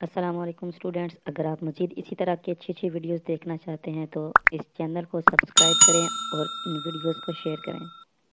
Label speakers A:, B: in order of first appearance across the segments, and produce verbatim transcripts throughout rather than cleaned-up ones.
A: अस्सलाम वालेकुम स्टूडेंट्स, अगर आप मज़ीद इसी तरह की अच्छी अच्छी वीडियोस देखना चाहते हैं तो इस चैनल को सब्सक्राइब करें और इन वीडियोस को शेयर करें।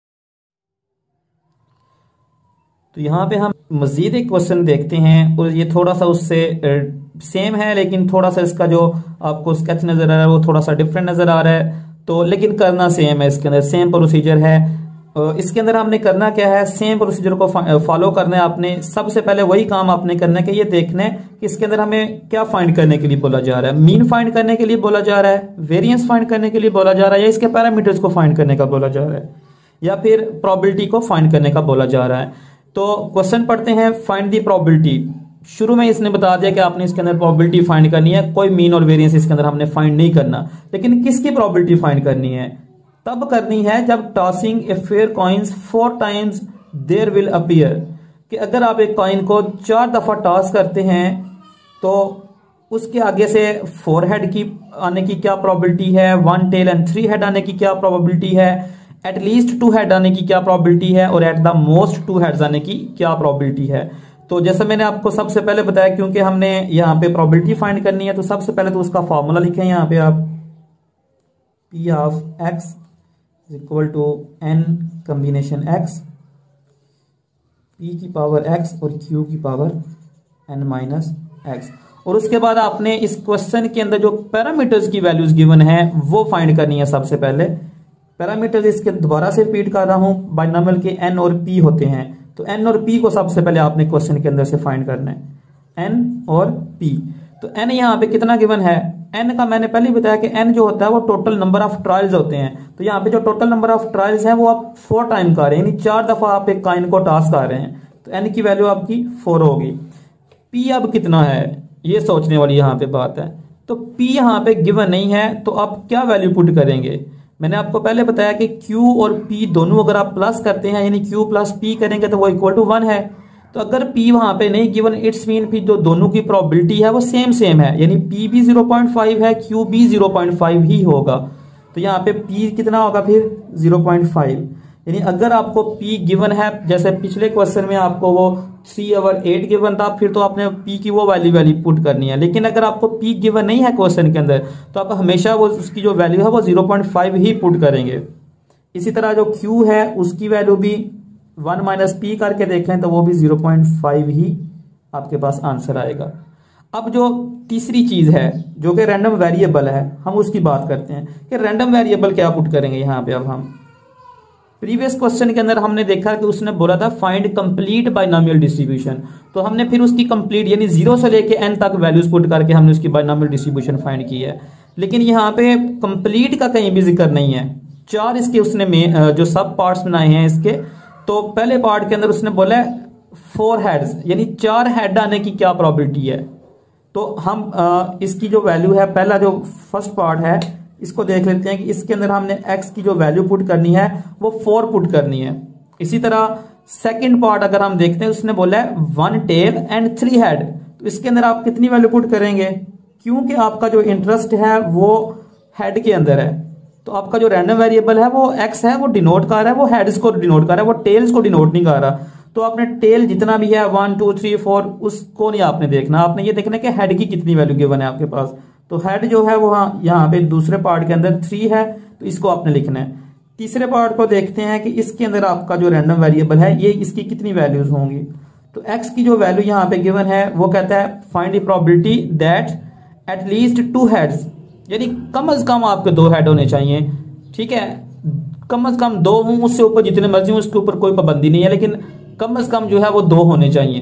B: तो यहाँ पे हम मजीद एक क्वेश्चन देखते हैं और ये थोड़ा सा उससे सेम है, लेकिन थोड़ा सा इसका जो आपको स्केच नजर आ रहा है वो थोड़ा सा डिफरेंट नजर आ रहा है। तो लेकिन करना सेम है, इसके अंदर सेम प्रोसीजर है। इसके अंदर हमने करना क्या है, सेम प्रोसीजर को फॉलो करना है आपने। सबसे पहले वही काम आपने करना है कि ये देखना है कि इसके अंदर हमें क्या फाइंड करने के लिए बोला जा रहा है। मीन फाइंड करने के लिए बोला जा रहा है, वेरिएंस फाइंड करने के लिए बोला जा रहा है, या इसके पैरामीटर्स को फाइंड करने का बोला जा रहा है, या फिर प्रोबेबिलिटी को फाइंड करने का बोला जा रहा है। तो क्वेश्चन पढ़ते हैं, फाइंड दी प्रोबेबिलिटी। शुरू में इसने बता दिया कि आपने इसके अंदर प्रोबेबिलिटी फाइंड करनी है, कोई मीन और वेरिएंस इसके अंदर हमने फाइंड नहीं करना। लेकिन किसकी प्रोबेबिलिटी फाइंड करनी है? तब करनी है जब tossing a fair coins four times there will appear, कि अगर आप एक कॉइन को चार दफा टॉस करते हैं तो उसके आगे से फोर हेड की आने की क्या प्रोबेबिलिटी है, one tail and three head आने की क्या प्रोबेबिलिटी है, एटलीस्ट टू हेड आने की क्या प्रोबेबिलिटी है, और at the most two heads आने की क्या प्रोबेबिलिटी है। तो जैसे मैंने आपको सबसे पहले बताया, क्योंकि हमने यहाँ पे प्रोबेबिलिटी फाइंड करनी है, तो सबसे पहले तो उसका फॉर्मूला लिखें यहाँ पे आप, P of X is equal to N combination X, P की पावर एक्स और क्यू की पावर एन माइनस एक्स। और उसके बाद आपने इस क्वेश्चन के अंदर जो पैरामीटर्स की वैल्यूज गिवन है वो फाइंड करनी है। सबसे पहले पैरामीटर्स इसके दोबारा से रिपीट कर रहा हूं, बाइनोमियल के एन और पी होते हैं, तो एन और पी को सबसे पहले आपने क्वेश्चन के अंदर से फाइंड करना है, एन और पी। तो एन यहाँ पे कितना गिवन है, एन का मैंने पहले बताया कि एन जो होता है वो टोटल नंबर ऑफ ट्रायल्स होते हैं। तो यहाँ पे जो टोटल नंबर ऑफ ट्रायल्स है वो आप फोर टाइम कर रहे हैं, यानी चार दफा आप एक कॉइन को टॉस कर रहे हैं, तो एन की वैल्यू आपकी फोर होगी। पी अब कितना है, ये सोचने वाली यहाँ पे बात है। तो पी यहाँ पे गिवन नहीं है, तो आप क्या वैल्यू पुट करेंगे? मैंने आपको पहले बताया कि Q और P दोनों अगर आप प्लस करते हैं, यानी Q प्लस P करेंगे तो वो इक्वल टू वन है। तो अगर P वहां पे नहीं गिवन, इट्स मीन P जो दोनों की प्रोबेबिलिटी है वो सेम सेम है, यानी P भी ज़ीरो पॉइंट फाइव है, Q भी ज़ीरो पॉइंट फाइव ही होगा। तो यहाँ पे P कितना होगा फिर ज़ीरो पॉइंट फाइव। यानी अगर आपको P गिवन है, जैसे पिछले क्वेश्चन में आपको वो थ्री और एट गिवन था, फिर तो आपने P की वो वैल्यू वैल्यू पुट करनी है। लेकिन अगर आपको P गिवन नहीं है क्वेश्चन के अंदर, तो आप हमेशा वो उसकी जो वैल्यू है वो ज़ीरो पॉइंट फाइव ही पुट करेंगे। इसी तरह जो Q है उसकी वैल्यू भी वन माइनस पी करके देखें तो वो भी ज़ीरो पॉइंट फाइव ही आपके पास आंसर आएगा। अब जो तीसरी चीज है जो कि रैंडम वेरिएबल है, हम उसकी बात करते हैं कि रैंडम वेरिएबल क्या पुट करेंगे यहाँ पे। अब हम प्रीवियस क्वेश्चन के अंदर हमने देखा कि उसने बोला था फाइंड कंप्लीट बाइनोमियल डिस्ट्रीब्यूशन, तो हमने फिर उसकी कंप्लीट यानी जीरो से लेके एन तक वैल्यूज पुट करके हमने उसकी बाइनोमियल डिस्ट्रीब्यूशन फाइंड की है। लेकिन यहाँ पे कंप्लीट का कहीं भी जिक्र नहीं है। चार इसके उसने में जो सब पार्ट्स बनाए हैं इसके, तो पहले पार्ट के अंदर उसने बोला फोर हेड्स, यानी चार हेड आने की क्या प्रोबेबिलिटी है। तो हम आ, इसकी जो वैल्यू है, पहला जो फर्स्ट पार्ट है इसको देख लेते हैं कि इसके अंदर हमने x की जो वैल्यू पुट करनी है वो फोर पुट करनी है। इसी तरह सेकंड पार्ट अगर हम देखते हैं, उसने बोला है one tail and three head, तो इसके अंदर आप कितनी वैल्यू पुट करेंगे? क्योंकि आपका जो इंटरेस्ट है वो हेड के अंदर है, तो आपका जो रैंडम वेरिएबल है वो x है, वो डिनोट कर रहा है, वो हेड्स को डिनोट कर रहा है, वो टेल्स को डिनोट नहीं कर रहा। तो आपने टेल जितना भी है वन टू थ्री फोर उसको नहीं आपने देखना, आपने ये देखना कि हेड की कितनी वैल्यू गिवन है आपके पास। तो हेड जो है वो यहाँ पे दूसरे पार्ट के अंदर थ्री है, तो इसको आपने लिखना है। तीसरे पार्ट को देखते हैं कि इसके अंदर आपका जो रैंडम वेरिएबल है ये इसकी कितनी वैल्यूज होंगी। तो x की जो वैल्यू यहाँ पे गिवन है वो कहता है find the probability that at least two heads, यानी कम अज कम आपके दो हेड होने चाहिए। ठीक है, कम अज कम दो हों, उससे ऊपर जितने मर्जी हों उसके ऊपर कोई पाबंदी नहीं है, लेकिन कम अज कम जो है वो दो होने चाहिए।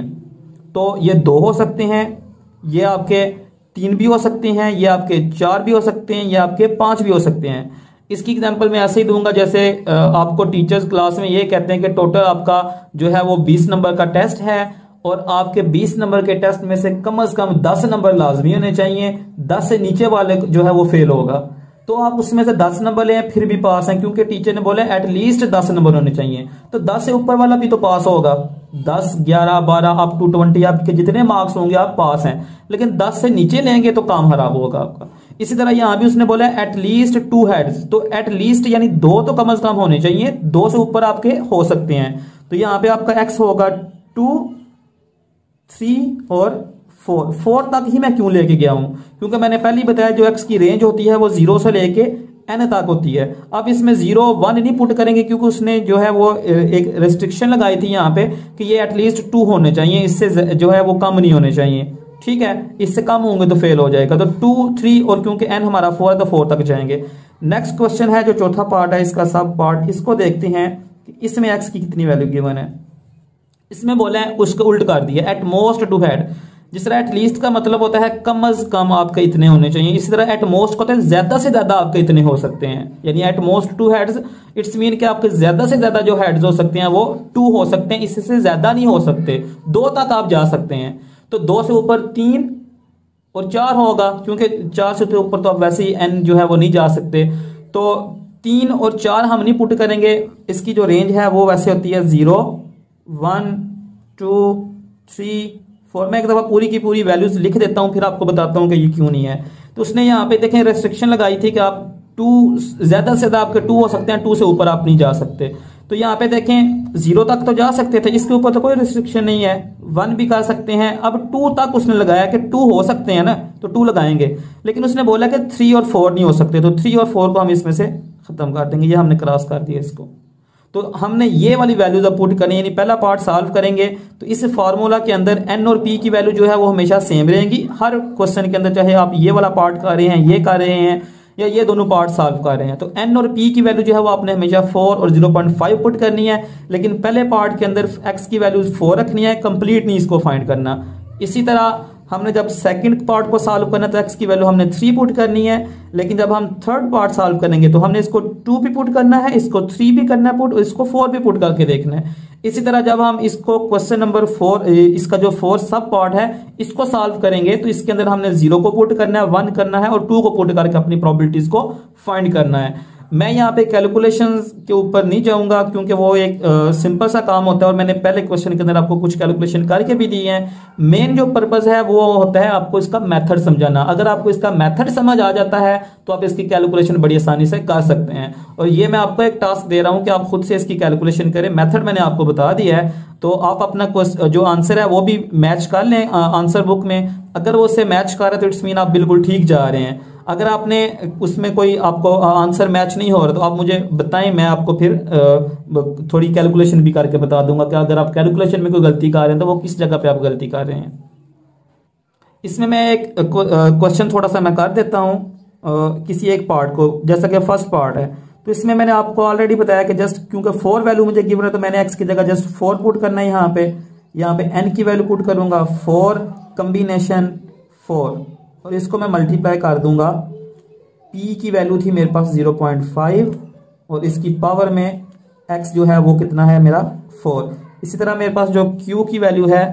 B: तो ये दो हो सकते हैं, ये आपके तीन भी हो सकते हैं, ये आपके चार भी हो सकते हैं, ये आपके पांच भी हो सकते हैं। इसकी एग्जांपल मैं ऐसे ही दूंगा, जैसे आपको टीचर्स क्लास में ये कहते हैं कि टोटल आपका जो है वो बीस नंबर का टेस्ट है, और आपके बीस नंबर के टेस्ट में से कम से कम दस नंबर लाजमी होने चाहिए, दस से नीचे वाले जो है वो फेल होगा। तो आप उसमें से दस नंबर लें फिर भी पास हैं, क्योंकि टीचर ने बोला एटलीस्ट दस नंबर होने चाहिए। तो दस से ऊपर वाला भी तो पास होगा, दस ग्यारह बारह अप टू ट्वेंटी आपके जितने मार्क्स होंगे आप पास हैं, लेकिन दस से नीचे लेंगे तो काम खराब होगा आपका। इसी तरह यहां भी उसने बोला एटलीस्ट टू हेड्स, तो एटलीस्ट यानी दो तो कम से कम होने चाहिए, दो से ऊपर आपके हो सकते हैं। तो यहाँ पे आपका एक्स होगा टू, थ्री और फोर फोर तक ही मैं क्यों लेके गया हूं, क्योंकि मैंने पहले ही बताया जो एक्स की रेंज होती है वो जीरो से लेके एन तक होती है। अब इसमें जीरो वन नहीं पुट करेंगे क्योंकि उसने जो है वो एक रेस्ट्रिक्शन लगाई थी यहाँ पे कि ये एटलीस्ट टू होने चाहिए, इससे जो है वो कम नहीं होने चाहिए। ठीक है, इससे कम होंगे तो फेल हो जाएगा। तो टू थ्री और क्योंकि एन हमारा फोर है तो फोर तक जाएंगे। नेक्स्ट क्वेश्चन है जो चौथा पार्ट है इसका सब पार्ट, इसको देखते हैं कि इसमें एक्स की कितनी वैल्यू गिवन है। इसमें बोला है उसको उल्ट कर दिया, एट मोस्ट टू हेड। जिस तरह एटलीस्ट का मतलब होता है कम अज कम आपके इतने होने चाहिए, इसी तरह एट मोस्ट होता है ज्यादा से ज्यादा आपके इतने हो सकते हैं। यानी at most two heads it's mean कि आपके ज्यादा से ज्यादा जो हेड्स हो सकते हैं वो टू हो सकते हैं, इससे ज्यादा नहीं हो सकते, दो तक आप जा सकते हैं। तो दो से ऊपर तीन और चार होगा, क्योंकि चार से ऊपर तो आप वैसे ही एन जो है वो नहीं जा सकते। तो तीन और चार हम नहीं पुट करेंगे, इसकी जो रेंज है वो वैसे होती है zero one two three four. मैं एक दफा पूरी की पूरी वैल्यूज लिख देता हूं, फिर आपको बताता हूं कि ये क्यों नहीं है। तो उसने यहाँ पे देखें रेस्ट्रिक्शन लगाई थी कि आप टू ज्यादा से ज्यादा आपके टू हो सकते हैं, टू से ऊपर आप नहीं जा सकते। तो यहाँ पे देखें जीरो तक तो जा सकते थे, इसके ऊपर तो कोई रिस्ट्रिक्शन नहीं है, वन भी कर सकते हैं। अब टू तक उसने लगाया कि टू हो सकते हैं ना, तो टू लगाएंगे, लेकिन उसने बोला कि थ्री और फोर नहीं हो सकते, तो थ्री और फोर को हम इसमें से खत्म कर देंगे। ये हमने क्रॉस कर दिया इसको। तो हमने ये वाली वैल्यूज अब पुट करनी है, यानी पहला पार्ट सॉल्व करेंगे तो इस फार्मूला के अंदर एन और पी की वैल्यू जो है वो हमेशा सेम रहेंगी हर क्वेश्चन के अंदर, चाहे आप ये वाला पार्ट कर रहे हैं, ये कर रहे हैं, या ये दोनों पार्ट सॉल्व कर रहे हैं। तो एन और पी की वैल्यू जो है वो आपने हमेशा फोर और जीरो पॉइंट फाइव पुट करनी है, लेकिन पहले पार्ट के अंदर एक्स की वैल्यू फोर रखनी है, कंप्लीट नहीं इसको फाइंड करना। इसी तरह हमने जब सेकंड पार्ट को सॉल्व करना तो एक्स की वैल्यू हमने थ्री पुट करनी है, लेकिन जब हम थर्ड पार्ट सॉल्व करेंगे तो हमने इसको टू भी पुट करना है, इसको थ्री भी करना है पुट, और इसको फोर भी पुट करके देखना है। इसी तरह जब हम इसको क्वेश्चन नंबर फोर, इसका जो फोर सब पार्ट है इसको सॉल्व करेंगे तो इसके अंदर हमने जीरो को पुट करना है, वन करना है और टू को पुट करके अपनी प्रोबेबिलिटीज को फाइंड करना है। मैं यहाँ पे कैलकुलेशंस के ऊपर नहीं जाऊंगा क्योंकि वो एक सिंपल सा काम होता है, और मैंने पहले क्वेश्चन के अंदर आपको कुछ कैलकुलेशन करके भी दिए हैं। मेन जो पर्पस है वो होता है आपको इसका मेथड समझाना। अगर आपको इसका मेथड समझ आ जाता है तो आप इसकी कैलकुलेशन बड़ी आसानी से कर सकते हैं। और ये मैं आपको एक टास्क दे रहा हूं कि आप खुद से इसकी कैलकुलेशन करें। मेथड मैंने आपको बता दिया है, तो आप अपना जो आंसर है वो भी मैच कर लें आंसर बुक में। अगर वो उससे मैच कर रहे हैं तो इट्स मीन आप बिल्कुल ठीक जा रहे हैं। अगर आपने उसमें कोई आपको आंसर मैच नहीं हो रहा तो आप मुझे बताएं, मैं आपको फिर थोड़ी कैलकुलेशन भी करके बता दूंगा कि अगर आप कैलकुलेशन में कोई गलती कर रहे हैं तो वो किस जगह पे आप गलती कर रहे हैं। इसमें मैं एक क्वेश्चन थोड़ा सा मैं कर देता हूं किसी एक पार्ट को, जैसा कि फर्स्ट पार्ट है। तो इसमें मैंने आपको ऑलरेडी बताया कि जस्ट क्योंकि फोर वैल्यू मुझे गिवन है तो मैंने एक्स की जगह जस्ट फोर पुट करना है। यहाँ पे यहाँ पे एन की वैल्यू पुट करूंगा फोर कॉम्बिनेशन फोर, और इसको मैं मल्टीप्लाई कर दूंगा। P की वैल्यू थी मेरे पास जीरो पॉइंट फाइव और इसकी पावर में x जो है वो कितना है मेरा फोर। इसी तरह मेरे पास जो Q की वैल्यू है,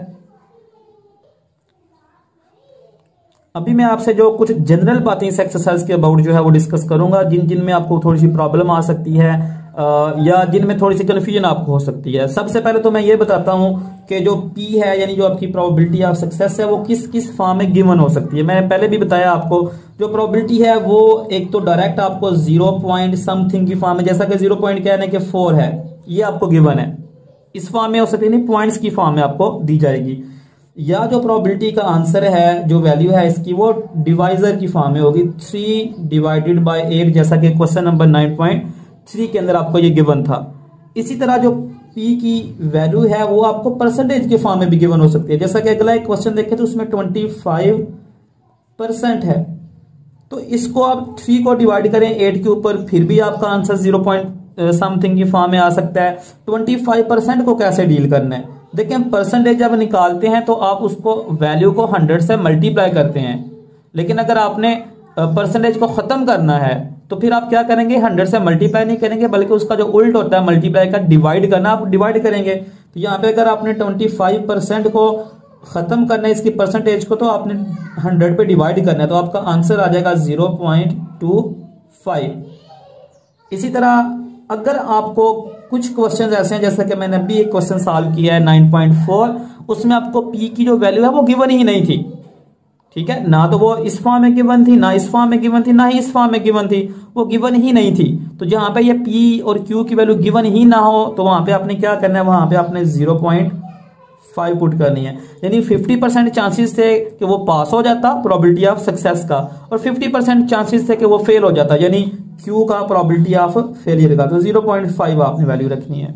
B: अभी मैं आपसे जो कुछ जनरल बातें इस एक्सरसाइज के अबाउट जो है वो डिस्कस करूंगा, जिन जिन में आपको थोड़ी सी प्रॉब्लम आ सकती है आ, या जिनमें थोड़ी सी कंफ्यूजन आपको हो सकती है। सबसे पहले तो मैं ये बताता हूं कि जो P है यानी जो आपकी प्रोबेबिलिटी ऑफ सक्सेस है वो किस किस फॉर्म में गिवन हो सकती है। मैंने पहले भी बताया आपको, जो प्रोबेबिलिटी है वो एक तो डायरेक्ट आपको जीरो पॉइंट समथिंग की फॉर्म में, जैसा कि जीरो पॉइंट क्या है कि फोर है, ये आपको गिवन है, इस फॉर्म में हो सकती है, नहीं पॉइंट्स की फॉर्म में आपको दी जाएगी। या जो प्रोबेबिलिटी का आंसर है, जो वैल्यू है इसकी, वो डिवाइजर की फॉर्म में होगी, थ्री डिवाइडेड बाय एट, जैसा कि question number nine point three के अंदर आपको ये गिवन था। इसी तरह जो P की वैल्यू है वो आपको परसेंटेज के फॉर्म में भी गिवन हो सकती है। जैसा कि अगला एक क्वेश्चन देखें तो उसमें ट्वेंटी फाइव परसेंट है, तो इसको आप थ्री को डिवाइड करें एट के ऊपर, फिर भी आपका आंसर जीरो पॉइंट समथिंग की फॉर्म में आ सकता है। ट्वेंटी फाइव परसेंट को कैसे डील करना है, देखिए परसेंटेज जब निकालते हैं तो आप उसको वैल्यू को हंड्रेड से मल्टीप्लाई करते हैं, लेकिन अगर आपने परसेंटेज को खत्म करना है तो फिर आप क्या करेंगे, हंड्रेड से मल्टीप्लाई नहीं करेंगे बल्कि उसका जो उल्ट होता है मल्टीप्लाई का, डिवाइड करना, आप डिवाइड करेंगे। तो यहाँ पे अगर आपने ट्वेंटी फाइव परसेंट को खत्म करना है इसकी परसेंटेज को, तो आपने हंड्रेड पे डिवाइड करना है, तो आपका आंसर आ जाएगा जीरो पॉइंट टू फाइव। इसी तरह अगर आपको कुछ क्वेश्चन ऐसे हैं, जैसा कि मैंने अभी एक क्वेश्चन सॉल्व किया है नाइन पॉइंट फोर, उसमें आपको पी की जो वैल्यू है वो गिवन ही नहीं थी, ठीक है, ना तो वो इस फॉर्म में गिवन थी, ना इस फॉर्म में गिवन थी, ना ही इस फॉर्म में गिवन थी, वो गिवन ही नहीं थी। तो जहां पे ये P और Q की वैल्यू गिवन ही ना हो तो वहां पे आपने क्या करना है, वहां पे आपने जीरो पॉइंट फाइव पुट करनी है, यानी फिफ्टी परसेंट चांसेस थे कि वो पास हो जाता, प्रोबेबिलिटी ऑफ सक्सेस का, और फिफ्टी परसेंट चांसेस थे कि वो फेल हो जाता, यानी क्यू का प्रोबेबिलिटी ऑफ फेलियर का। तो जीरो पॉइंट फाइव आपने वैल्यू रखनी है।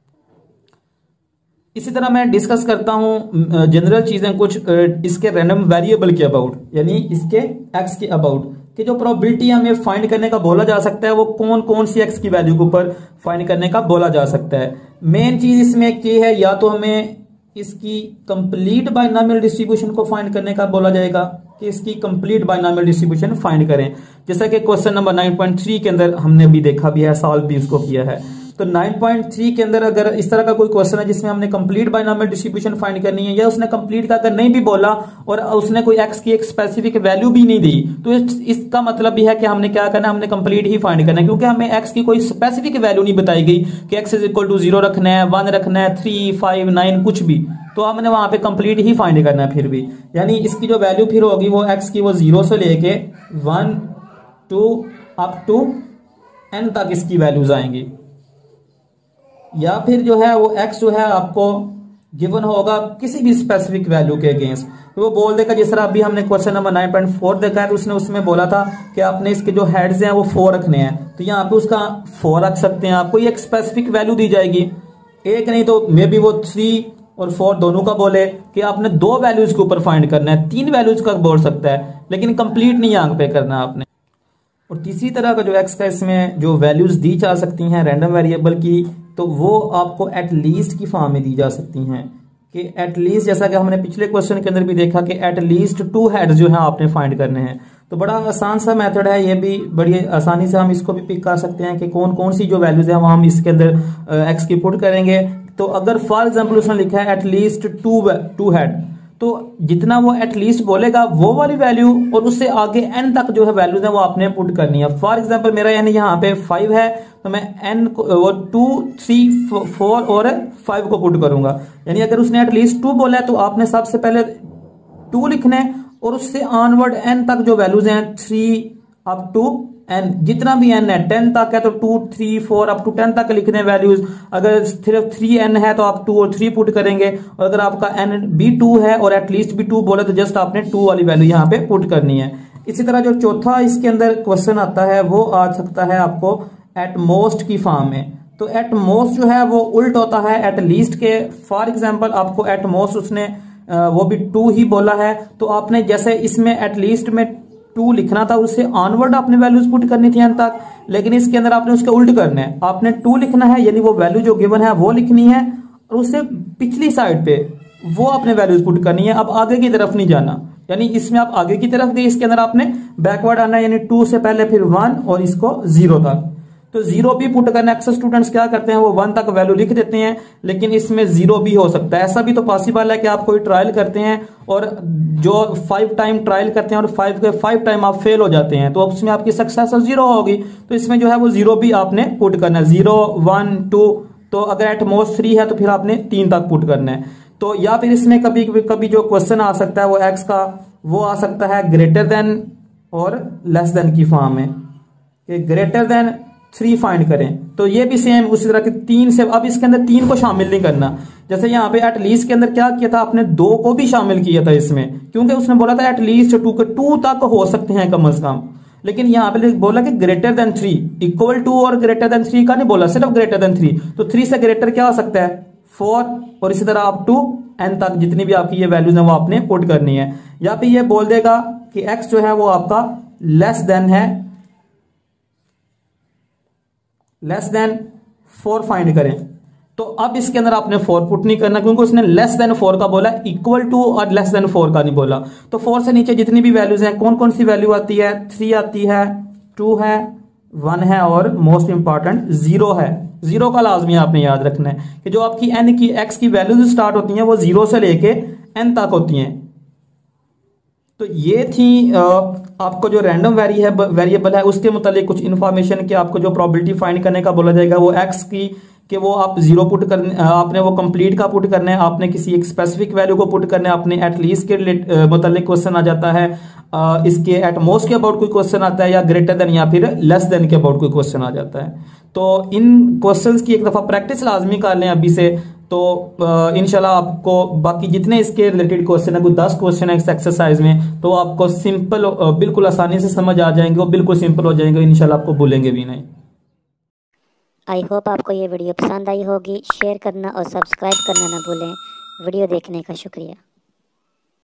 B: इसी तरह मैं डिस्कस करता हूं जनरल चीजें कुछ इसके रैंडम वेरिएबल के अबाउट, यानी इसके एक्स के अबाउट, कि जो प्रोबेबिलिटी हमें फाइंड करने का बोला जा सकता है वो कौन कौन सी एक्स की वैल्यू के ऊपर फाइंड करने का बोला जा सकता है। मेन चीज इसमें ये है, या तो हमें इसकी कंप्लीट बाइनॉमियल डिस्ट्रीब्यूशन को फाइंड करने का बोला जाएगा कि इसकी कंप्लीट बाइनॉमियल डिस्ट्रीब्यूशन फाइंड करें, जैसा कि question number nine point three के अंदर हमने अभी देखा भी है, सॉल्व भी उसको किया है। तो नाइन पॉइंट थ्री के अंदर अगर इस तरह का कोई क्वेश्चन है जिसमें हमने कंप्लीट बाइनॉमियल डिस्ट्रीब्यूशन फाइंड करनी है, या उसने कंप्लीट का अगर नहीं भी बोला और उसने कोई एक्स की एक स्पेसिफिक वैल्यू भी नहीं दी, तो इस, इसका मतलब भी है कि हमने क्या करना है, हमने कंप्लीट ही फाइंड करना है, क्योंकि हमें एक्स की कोई स्पेसिफिक वैल्यू नहीं बताई गई कि X is equal to zero रखना है, वन रखना है, थ्री, फाइव, नाइन, कुछ भी। तो हमने वहां पे कंप्लीट ही फाइंड करना है फिर भी, यानी इसकी जो वैल्यू फिर होगी वो एक्स की वो जीरो से लेके one two up to N तक इसकी वैल्यूज आएंगी। या फिर जो है वो x जो है आपको गिवन होगा किसी भी स्पेसिफिक वैल्यू के अगेंस्ट, तो वो बोल देगा, जिस तरह अभी हमने question number nine point four देखा है, तो उसने उसमें बोला था कि आपने इसके जो हेड्स हैं वो फोर रखने हैं, तो यहाँ पे उसका फोर रख सकते हैं आप, कोई एक स्पेसिफिक वैल्यू दी जाएगी, एक नहीं तो मे बी वो थ्री और फोर दोनों का बोले कि आपने दो वैल्यूज के ऊपर फाइंड करना है, तीन वैल्यूज का बोल सकता है, लेकिन कंप्लीट नहीं यहाँ पे करना आपने। और तीसरी तरह का जो एक्स का इसमें जो वैल्यूज दी जा सकती हैं रैंडम वेरिएबल की, तो वो आपको एट लीस्ट की फॉर्म में दी जा सकती हैं, कि एट लीस्ट, जैसा कि हमने पिछले क्वेश्चन के अंदर भी देखा कि एट लीस्ट टू हेड्स जो है आपने फाइंड करने हैं। तो बड़ा आसान सा मेथड है, ये भी बड़ी आसानी से हम इसको भी पिक कर सकते हैं कि कौन कौन सी जो वैल्यूज है वो हम इसके अंदर एक्स की पुट करेंगे। तो अगर फॉर एग्जाम्पल उसने लिखा है at least two two head, तो जितना वो एटलीस्ट बोलेगा वो वाली वैल्यू और उससे आगे एन तक जो है वैल्यूज है वो आपने पुट करनी है। फॉर एग्जांपल मेरा यानी यहाँ पे फाइव है, तो मैं एन वो टू थ्री फोर और फाइव को पुट करूंगा, यानी अगर उसने एटलीस्ट टू बोला है तो आपने सबसे पहले टू लिखना है और उससे ऑनवर्ड एन तक जो वैल्यूज हैं थ्री अप टू एन, जितना भी एन है, टेन तक है तो two three four up to ten तक लिखने वैल्यूज। अगर सिर्फ थ्री एन है तो आप टू और थ्री पुट करेंगे, और अगर आपका एन भी टू है और एटलीस्ट भी टू बोले तो जस्ट आपने टू वाली वैल्यू यहाँ पे पुट करनी है। इसी तरह जो चौथा इसके अंदर क्वेश्चन आता है वो आ सकता है आपको एट मोस्ट की फॉर्म में। तो एट मोस्ट जो है वो उल्ट होता है एट लीस्ट के। फॉर एग्जाम्पल आपको एट मोस्ट उसने वो भी टू ही बोला है, तो आपने जैसे इसमें एट लीस्ट में टू लिखना था, उससे ऑनवर्ड आपने वैल्यूज पुट करनी थी एन तक, लेकिन इसके अंदर आपने उसके उल्ट करना है, आपने टू लिखना है, यानी वो वैल्यू जो गिवन है वो लिखनी है, और उससे पिछली साइड पे वो आपने वैल्यूज पुट करनी है। अब आगे की तरफ नहीं जाना, यानी इसमें आप आगे की तरफ गए, इसके अंदर आपने बैकवर्ड आना है, यानी टू से पहले फिर वन और इसको जीरो तक। तो जीरो भी पुट करना, अक्सर स्टूडेंट्स क्या करते हैं वो वन तक वैल्यू लिख देते हैं, लेकिन इसमें जीरो भी हो सकता है। ऐसा भी तो पॉसिबल है कि आप कोई ट्रायल करते हैं और जो फाइव टाइम ट्रायल करते हैं और फाइव के फाइव टाइम आप फेल हो जाते हैं, तो उसमें आपकी सक्सेस जीरो होगी। तो इसमें जो है वो जीरो भी आपने पुट करना है, जीरो वन टू। तो अगर एट मोस्ट थ्री है तो फिर आपने तीन तक पुट करना है। तो या फिर इसमें कभी कभी जो क्वेश्चन आ सकता है वो एक्स का वो आ सकता है ग्रेटर देन और लेस देन की फॉर्म में, कि ग्रेटर देन थ्री फाइंड करें। तो ये भी सेम उसी तरह के तीन से, अब इसके अंदर तीन को शामिल नहीं करना, जैसे यहाँ पे एट लीस्ट के अंदर क्या किया था आपने, दो को भी शामिल किया था इसमें, क्योंकि उसने बोला था एट लीस्ट टू के टू तक हो सकते हैं कम से कम, लेकिन यहाँ पे बोला कि greater than three, equal to और ग्रेटर देन थ्री का नहीं बोला, सिर्फ ग्रेटर देन थ्री। तो थ्री से ग्रेटर क्या हो सकता है, फोर, और इसी तरह अप टू एन तक जितनी भी आपकी ये वैल्यूज है वो आपने पुट करनी है। या फिर ये बोल देगा कि एक्स जो है वो आपका लेस देन है, लेस देन फोर फाइंड करें। तो अब इसके अंदर आपने फोर पुट नहीं करना, क्योंकि उसने लेस देन फोर का बोला, इक्वल टू और लेस देन फोर का नहीं बोला। तो फोर से नीचे जितनी भी वैल्यूज हैं, कौन कौन सी वैल्यू आती है, थ्री आती है, टू है, वन है, और मोस्ट इंपॉर्टेंट जीरो है। जीरो का लाजमी आपने याद रखना है कि जो आपकी एन की एक्स की वैल्यूज स्टार्ट होती हैं वो जीरो से लेके एन तक होती हैं। तो ये थी आपको जो रैंडम वेरिएबल है उसके मुतालिक कुछ इन्फॉर्मेशन कि आपको जो प्रोबेबिलिटी फाइंड करने का बोला जाएगा वो एक्स की, कि वो आप जीरो पुट करने, आपने वो कंप्लीट का पुट करना है, आपने किसी एक स्पेसिफिक वैल्यू को पुट करना है, आपने एट लीस्ट के मुतालिक क्वेश्चन आ जाता है, इसके एट मोस्ट के अबाउट कोई क्वेश्चन आता है, या ग्रेटर देन या फिर लेस देन के अबाउट कोई क्वेश्चन आ जाता है। तो इन क्वेश्चंस की एक दफा प्रैक्टिस लाजमी कर लें अभी से, तो इंशाल्लाह आपको बाकी जितने इसके रिलेटेड क्वेश्चन है, कोई दस क्वेश्चन है इस एक्सरसाइज में, तो आपको सिंपल बिल्कुल आसानी से समझ आ जाएंगे, वो बिल्कुल सिंपल हो जाएंगे इंशाल्लाह, आपको भूलेंगे भी नहीं।
A: आई होप आपको ये वीडियो पसंद आई होगी। शेयर करना और सब्सक्राइब करना ना भूलें। वीडियो देखने का शुक्रिया।